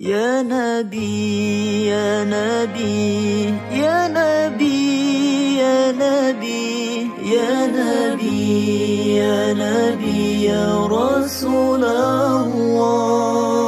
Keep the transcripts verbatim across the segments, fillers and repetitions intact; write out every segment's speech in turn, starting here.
يا نبي يا نبي يا نبي يا نبي يا نبي يا نبي يا رسول الله.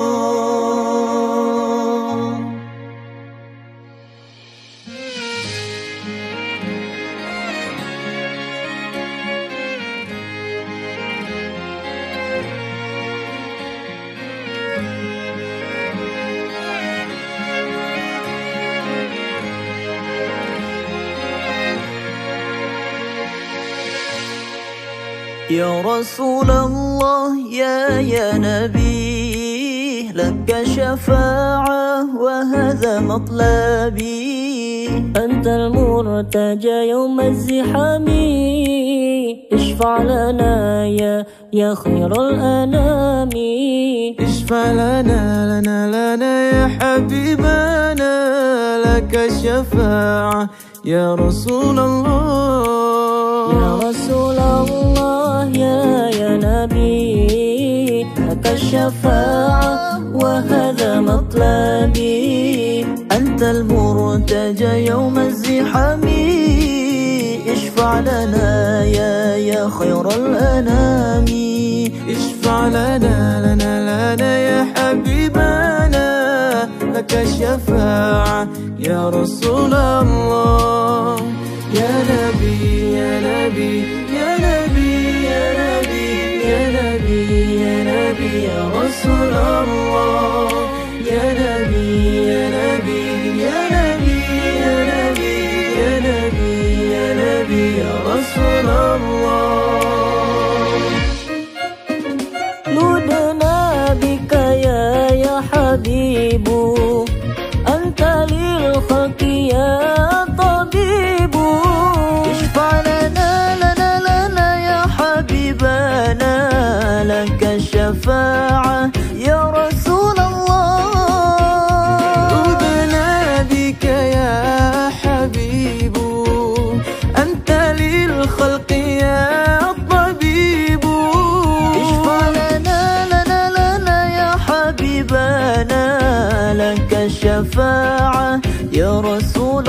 يا رسول الله يا يا نبي لك شفاعة وهذا مطلبي، أنت المرتجى يوم الزحام، اشفع لنا يا يا خير الأنام. اشفع لنا لنا لنا يا حبيبنا، لك الشفاعة يا رسول الله. يا رسول الله يا يا نبي لك الشفاعة وهذا مطلبي، أنت المرتجى يوم الزحام، اشفع لنا يا يا خير الأنام. اشفع لنا لنا لنا يا حبيبنا، لك الشفاعة يا رسول الله. يا نبي يا نبي يا نبي يا نبي يا نبي يا نبي يا رسول الله. يا نبي يا نبي يا نبي يا نبي يا نبي يا نبي يا رسول الله. لدنا بك يا يا حبيب، أنت للخلق يا طبيب. اشفع لنا لنا لنا يا حبيبنا، لك الشفاعة يا رسول الله. لدنا بك يا حبيب، أنت للخلق يا طبيب. اشفع لنا لنا لنا يا حبيبنا، لك الشفاعة يا رسول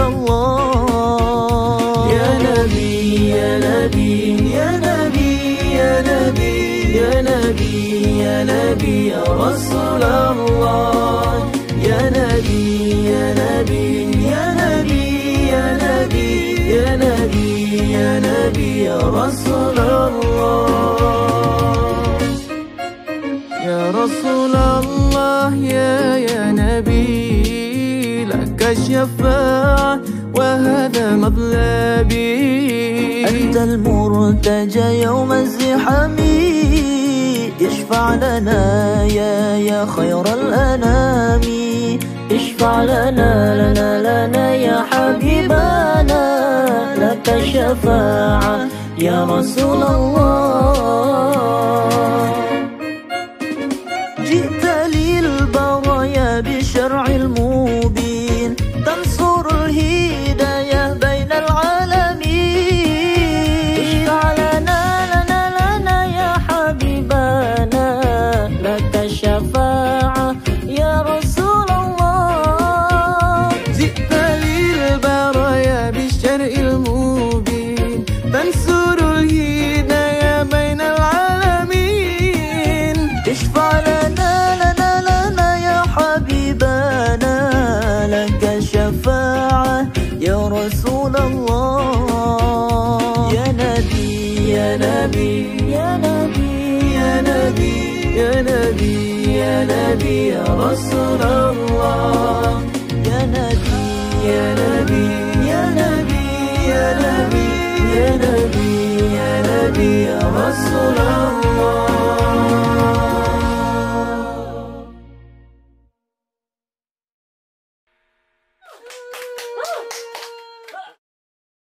الله. يا نبي يا نبي يا نبي يا نبي يا نبي يا نبي يا رسول الله. يا نبي يا نبي يا نبي يا نبي يا نبي يا نبي يا رسول الله. يا رسول الله يا يا نبي لك الشفاعة وهذا مطلبي، أنت المرتجى يوم الزحام، اشفع لنا يا يا خير الأنام. اشفع لنا لنا لنا يا حبيبنا، لك الشفاعة يا رسول الله. جئت للبرايا بالشرع المبين، تنصر الهداية بين العالمين. اشفع لنا لنا لنا يا حبيبنا، لك الشفاعة يا رسول الله. جئت للبرايا بالشرع المبين، تنصر الهداية بين العالمين. اشفع لنا لنا لنا يا حبيبنا، لك الشفاعة يا رسول الله. يا نبي يا نبي يا نبي يا نبي يا نبي يا نبي يا رسول الله. يا نبي يا نبي يا نبي يا نبي يا نبي يا نبي يا رسول الله.